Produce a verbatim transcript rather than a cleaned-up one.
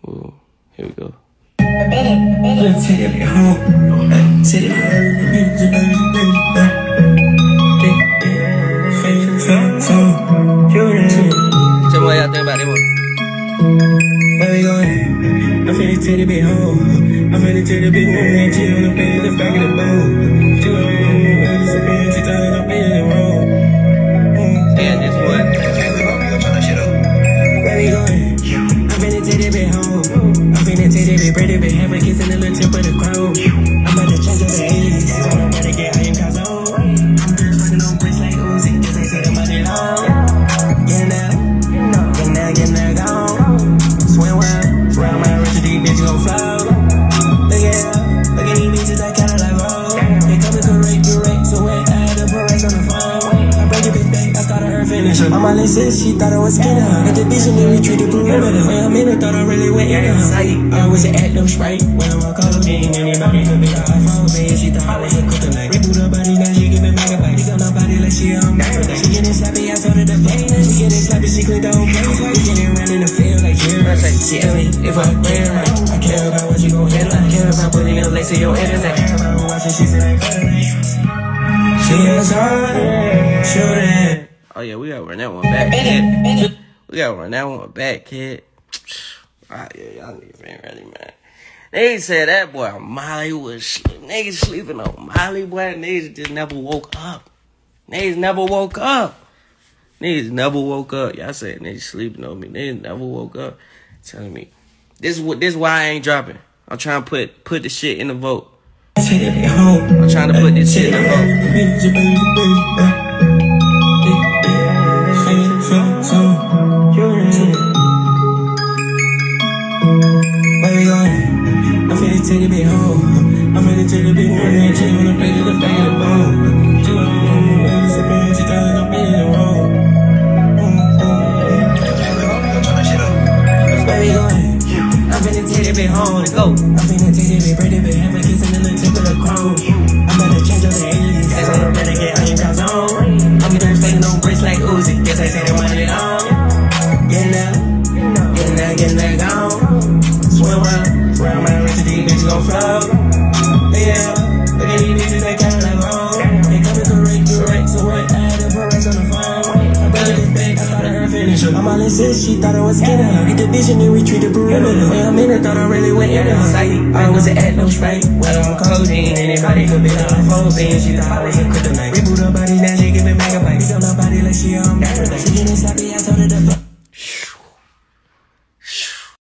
Ooh, here we go. Tell me what y'all think about it, man. Where we going? I'm finna take the big home. I'm finna take the big home and chill on the bed in the back of the boat. Chill on the bed, it's a bed, she thought I'm in the road. Yeah, this one. Where we going? I'm finna take the big home. I'm finna take the big, pretty big, have a kiss in the little tip of the crown. I'm about to change up the eighties, so I'm about to get high in Cazone. I'm just fucking on bricks like Uzi, cause they say the money long. Get now, get now, get now, gone. Swim well, round my rich deep bitch gon' flow. Look at her, look at these bitches that kinda like roll. They coming correct, correct, so wait, I had to put racks on the phone. I break it bitch back, I started her finish. On my list, she thought I was skinner. At the visionary, treated perimeter. When I'm in it, thought I really went in her sight. I was an active sprite, when I'm on codeine. Anybody could be the iPhone, baby, she thought I was a kryptonite. Reboot her body, now she giving megabytes. She got my body like she on Saturday. She getting slappy, I told her to play. She getting slappy, she cleaned the whole place. We getting around in the field like Jerry. She tell me if I play right. I care about what you gon' hit like. I care about putting your legs to your internet. I care about who watching, she said like she is hard, shooting. Oh yeah, we gotta run that one back, kid. We gotta run that one back, kid. Ah, yeah, y'all niggas ain't ready, man. They said that boy Molly was sleep. Niggas sleeping on Molly, boy. Niggas just never woke up. Niggas never woke up. Niggas never woke up. Y'all said niggas sleeping on me. Niggas never woke up. Telling me this is what this is why I ain't dropping. I'm trying to put put the shit in the vote. I'm trying to put this shit in the vote. Where we going? I'm finna take the big home. I'm finna take the big one and chill on the bed in the back of the boat. Chill on the bed, it's a bed, she thought I'm in the road. Where we going? I'm finna take the big home. Let's go. I'm finna take the big, pretty big, have a kiss in the little tip of the crown. I'm about to change up the eighties, so I'm about to get high in Cazone. I'm just faking on bricks like Uzi, guess I say the money long. Get now, get now, get now, gone. Swim well, round my rich deep bitch gon' flow. Yeah, look at these bitches that kinda like roll. They coming correct, correct, so what? I had to put racks on the phone. I brought it back, I started her finish. On my list, she thought I was skinner. Hit the vision and retreated perimeter. When I'm in it, thought I really went in her sight. I was an active sprite, when I'm on codeine. Anybody could be the iPhone, baby, she thought I was a kryptonite. Reboot her body, now she giving megabytes. She got my body like she on Saturday. She getting sloppy, I told her to fuck.